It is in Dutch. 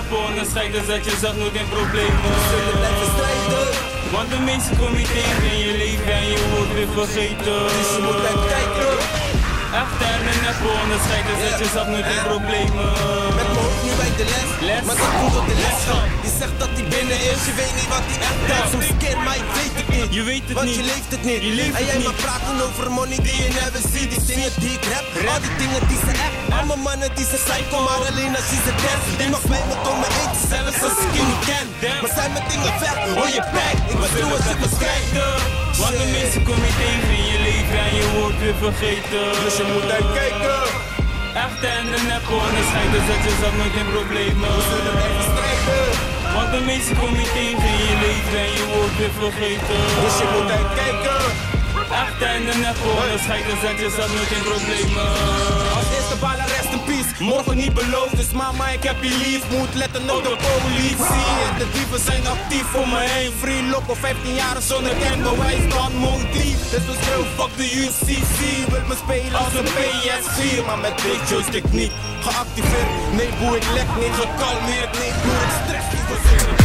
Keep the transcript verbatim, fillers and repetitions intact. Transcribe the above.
neppen onderscheiden, zet jezelf nooit in problemen. Want de meeste kom je tegen in je leven en je wordt weer vergeten. Dus je moet uitkijken. Echt en de neppen onderscheiden, zet jezelf nooit in problemen. Met mijn hoofd nu bij de les, les. Maar dat komt door de les gaan. Je zegt dat hij binnen is, je weet niet wat hij echt heeft. Soms keer, maar ik weet het niet. Je weet het want niet. je leeft het niet. Je leeft en jij het maar niet. praten over money die je never ziet. Die dingen die ik rap, al die dingen die ze echt. Allemaal mannen die ze psycho, maar alleen als je ze dance. Die mag bij me komen eten, zelfs als ik je niet ken. Maar zijn mijn dingen ver, hoor je pijn. Ik was toe als je beschrijft. Want de mensen kom je tegen in je leven en je wordt weer vergeten. Dus je moet uitkijken. Echt en de neppen onderscheiden, zet jezelf nooit in problemen. We zullen blijven strijden. Want de mensen kom je tegen in je leven en je wordt weer vergeten. Dus je moet uitkijken. Echt en de neppen onderscheiden, zet jezelf nooit in problemen. Als eerste ballen rest in peace, morgen niet beloofd. Dus mama, ik heb je lief, moet letten op de politie. En de dieven zijn actief voor me heen. Free loco, vijftien jaar zonder kenbewijs, dan motief. Dus we schreeuwen fuck de U C C. Wil me spelen als een P S vier, maar met dit joystick niet geactiveerd. Nee boe, ik lek niet gekalmeerd. Nee broer, ik stress niet.